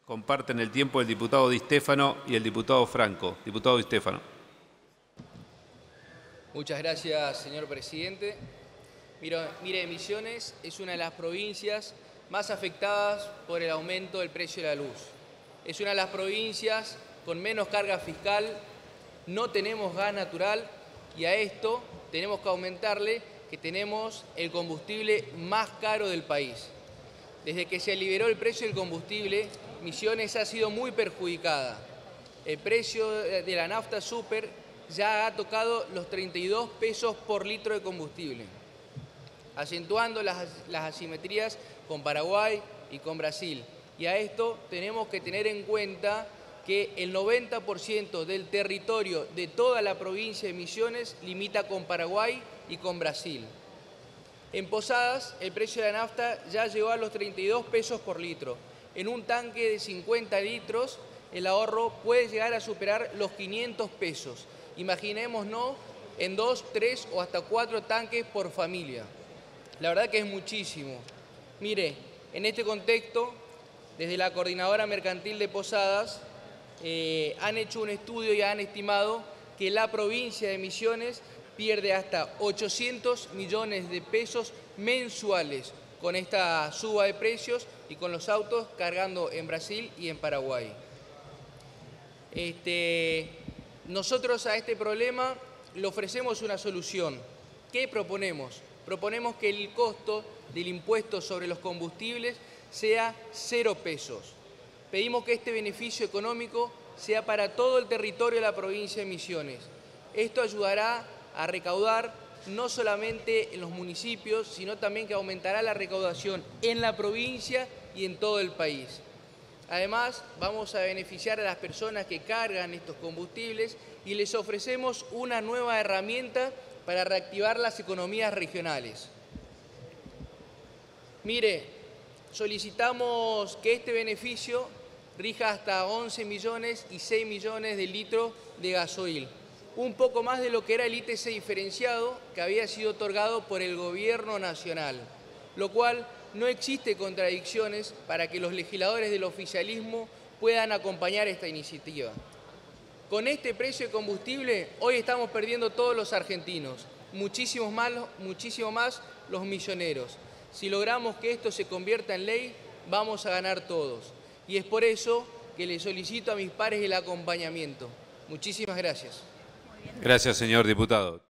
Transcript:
Comparten el tiempo el diputado Di Stéfano y el diputado Franco. Diputado Di Stéfano. Muchas gracias, señor presidente. Mire, Misiones es una de las provincias más afectadas por el aumento del precio de la luz. Es una de las provincias con menos carga fiscal, no tenemos gas natural y a esto tenemos que aumentarle que tenemos el combustible más caro del país. Desde que se liberó el precio del combustible, Misiones ha sido muy perjudicada. El precio de la nafta super ya ha tocado los 32 pesos por litro de combustible, acentuando las asimetrías con Paraguay y con Brasil. Y a esto tenemos que tener en cuenta que el 90% del territorio de toda la provincia de Misiones limita con Paraguay y con Brasil. En Posadas, el precio de la nafta ya llegó a los 32 pesos por litro. En un tanque de 50 litros, el ahorro puede llegar a superar los 500 pesos. Imaginémonos en 2, 3 o hasta 4 tanques por familia. La verdad que es muchísimo. Mire, en este contexto, desde la Coordinadora Mercantil de Posadas, han hecho un estudio y han estimado que la provincia de Misiones pierde hasta 800 millones de pesos mensuales con esta suba de precios y con los autos cargando en Brasil y en Paraguay. Nosotros a este problema le ofrecemos una solución. ¿Qué proponemos? Proponemos que el costo del impuesto sobre los combustibles sea 0 pesos. Pedimos que este beneficio económico sea para todo el territorio de la provincia de Misiones. Esto ayudará a recaudar no solamente en los municipios, sino también que aumentará la recaudación en la provincia y en todo el país. Además, vamos a beneficiar a las personas que cargan estos combustibles y les ofrecemos una nueva herramienta para reactivar las economías regionales. Mire, solicitamos que este beneficio rija hasta 11 millones y 6 millones de litros de gasoil, un poco más de lo que era el ITC diferenciado que había sido otorgado por el Gobierno Nacional, lo cual no existe contradicciones para que los legisladores del oficialismo puedan acompañar esta iniciativa. Con este precio de combustible, hoy estamos perdiendo todos los argentinos, muchísimo más los misioneros. Si logramos que esto se convierta en ley, vamos a ganar todos. Y es por eso que le solicito a mis pares el acompañamiento. Muchísimas gracias. Gracias, señor diputado.